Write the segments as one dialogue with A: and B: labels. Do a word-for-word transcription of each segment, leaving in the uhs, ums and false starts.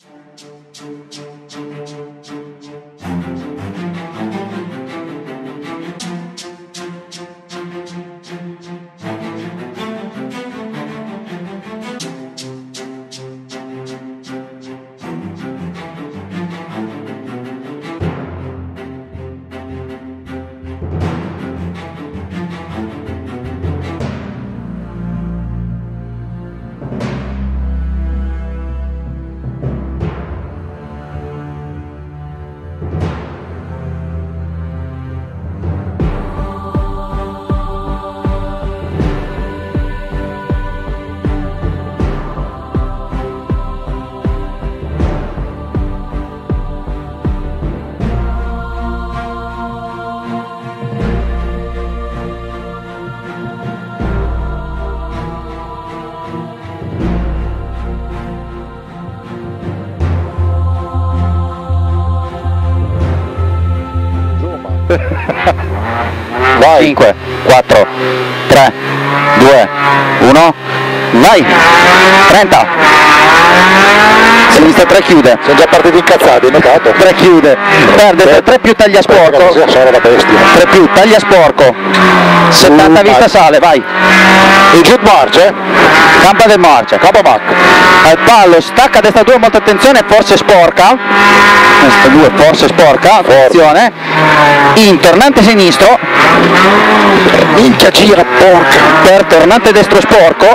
A: Vai. cinque, quattro, tre, due, uno, vai! trenta! Sinistra tre chiude.
B: Sono già partiti incazzati, hai notato?
A: tre chiude. Perde tre più taglia sporco. tre più taglia sporco. settanta vista sale, vai!
B: Il Jude Marce?
A: Campa del Marce.
B: Campo Mac.
A: Al palo, stacca a destra due, molta attenzione, forse sporca. Destra due, forse sporca, attenzione. In tornante sinistro.
B: Minchia gira, porca.
A: Per tornante destro sporco.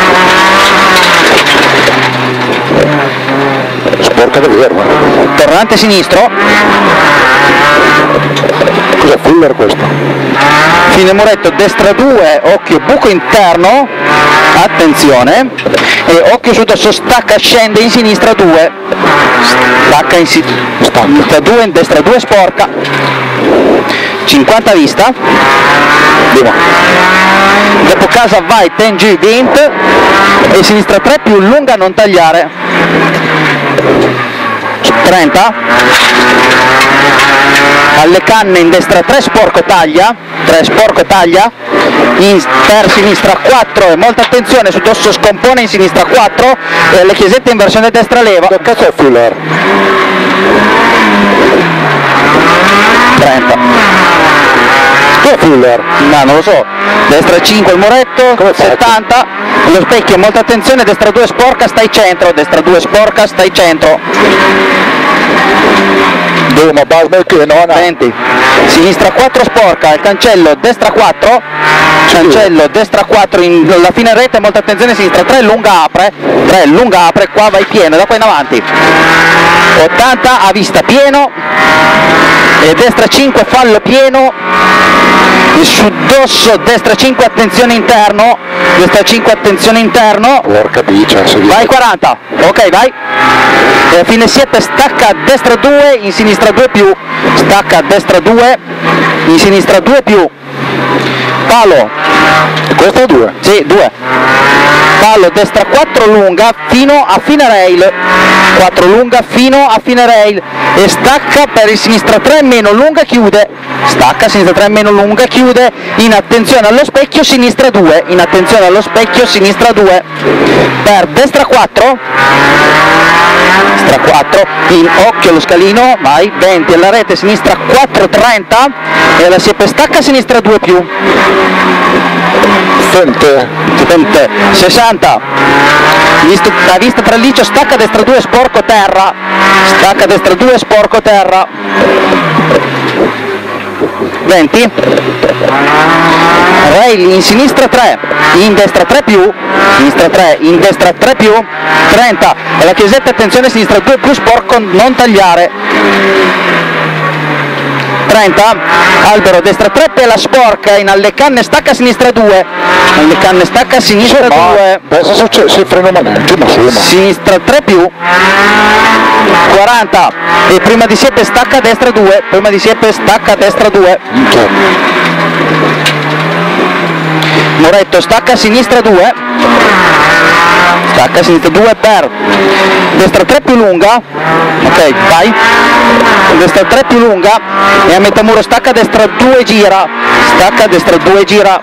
B: Sporca davvero.
A: Tornante sinistro.
B: Cos'è Fuller questo?
A: Fine muretto, destra due, occhio buco interno, attenzione, e occhio su dosso, stacca, scende in sinistra due, stacca in sinistra due, in destra due, sporca, cinquanta vista, dopo casa vai, tengi venti, e sinistra tre più lunga, non tagliare, trenta, alle canne in destra tre, sporco taglia, tre sporco taglia, in, per sinistra quattro e molta attenzione su dosso, scompone in sinistra quattro e alle chiesette in versione destra leva.
B: Che cazzo è Fuller?
A: trenta.
B: Che è Fuller?
A: No, non lo so. Destra cinque il muretto,
B: come
A: settanta, lo specchio, molta attenzione, destra due sporca, stai centro, destra due sporca, stai centro.
B: Duma, Basberg che non ha.
A: venti. Sinistra quattro sporca, il cancello, destra quattro, cancello, destra quattro, in la fine rete, molta attenzione, sinistra tre, lunga apre, tre, lunga apre, qua vai pieno, da qua in avanti. ottanta a vista pieno, e destra cinque, fallo pieno, e su dosso, destra cinque, attenzione interno, destra cinque, attenzione interno.
B: Porca bicia,
A: vai quaranta, ok vai. E a fine sette, stacca a destra due, in sinistra due più, stacca a destra due, in sinistra due più, palo,
B: questo è due?
A: Sì, due, palo, destra quattro lunga, fino a fine rail, quattro lunga, fino a fine rail, e stacca per il sinistra tre, meno lunga, chiude, stacca, sinistra tre, meno lunga, chiude, in attenzione allo specchio, sinistra due, in attenzione allo specchio, sinistra due, per destra quattro, destra quattro, in occhio allo scalino, vai, venti alla rete, sinistra quattro, trenta, e alla siepe stacca, sinistra due più,
B: Fente.
A: Fente, sessanta, visto, a vista traliccio, stacca destra due, sporco terra, stacca destra due, sporco terra, venti, rail in sinistra tre, in destra tre più, sinistra tre, in destra tre più, trenta, alla chiesetta attenzione, sinistra due più, sporco non tagliare, trenta, albero destra tre, pela sporca, in alle canne stacca sinistra due, alle canne stacca sinistra due,
B: pensa se c'è il freno maneggio, ma sì,
A: sinistra tre più, quaranta, e prima di siepe stacca destra due, prima di siepe stacca destra due, muretto stacca sinistra due, stacca sinistra due per destra tre più lunga, ok vai, destra tre più lunga, e a metà muro stacca destra due gira, stacca destra due gira,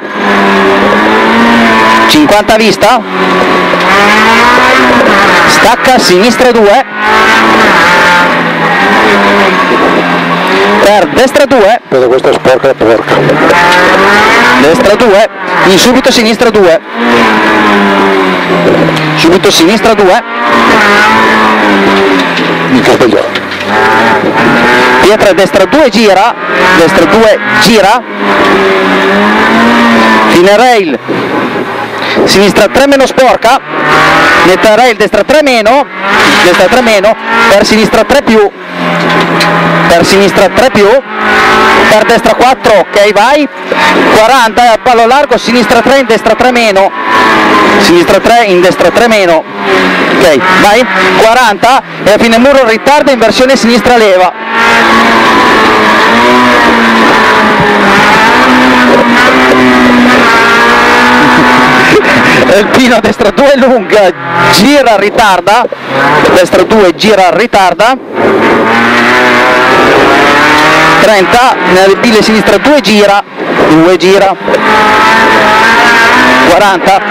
A: cinquanta vista, stacca sinistra due, per destra due,
B: Vedo questa è sporca e porca.
A: destra due, in subito sinistra due, subito sinistra due,
B: Mica sbagliato.
A: pietra destra due, gira, destra due, gira, fine rail, sinistra tre meno sporca, netta rail, destra tre meno, destra tre meno, per sinistra tre più, per sinistra tre più, per destra quattro, ok vai, quaranta, palo largo, sinistra tre in destra tre meno, sinistra tre in destra tre meno, ok vai, quaranta e a fine muro ritardo, inversione sinistra leva. Alpino destra due lunga, gira, ritarda, destra due, gira, ritarda, trenta, nella bile sinistra due, gira, due, gira, quaranta,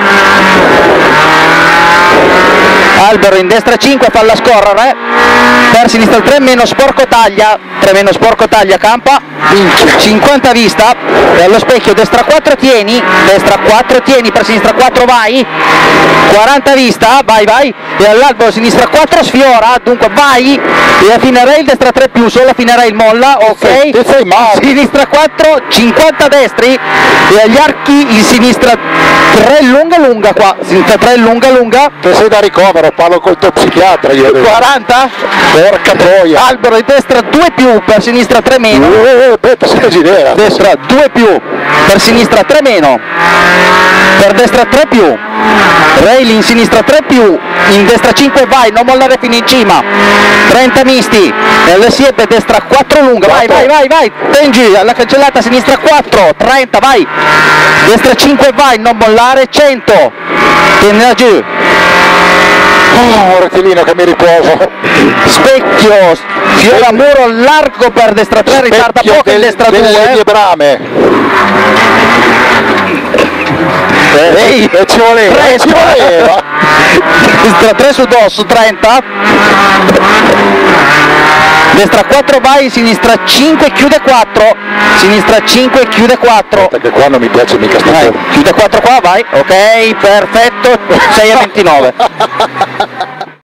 A: albero in destra cinque, falla scorrere, per sinistra tre meno sporco taglia, tre meno sporco taglia, campa, cinquanta vista, e allo specchio destra quattro tieni, destra quattro tieni, per sinistra quattro vai, quaranta vista, vai vai, e all'albero sinistra quattro sfiora, dunque vai, e a fine rail destra tre più, solo a fine rail molla, ok,
B: Ti sei male.
A: sinistra quattro, cinquanta destri, e agli archi in sinistra tre lunga lunga qua, sinistra tre lunga lunga,
B: Te sei da ricovero, parlo col tuo psichiatra ieri.
A: quaranta,
B: Porca troia.
A: albero di destra due più, per sinistra tre meno,
B: Eh, aspetta, siete girera.
A: destra due più, per sinistra tre meno, per destra tre più, rail in sinistra tre più, in destra cinque vai, non mollare fino in cima, trenta misti, nelle siepe destra quattro lunga, vai vai vai vai, tengi alla cancellata sinistra quattro, trenta vai, destra cinque vai, non mollare, cento, tieni giù,
B: Oh, un rettilineo che mi riposo.
A: specchio, fiora muro largo per destra tre, ritarda
B: Specchio
A: poco in
B: del-
A: destra
B: delle
A: due,
B: mie brame.
A: Ehi,
B: E ci voleva,
A: tre,
B: ci voleva.
A: destra tre su dosso, trenta, destra quattro vai, sinistra cinque, chiude quattro, sinistra cinque, chiude quattro,
B: Perché qua non mi piace mica sta
A: vai,
B: cosa.
A: chiude quattro qua, vai, ok, perfetto, sei a ventinove.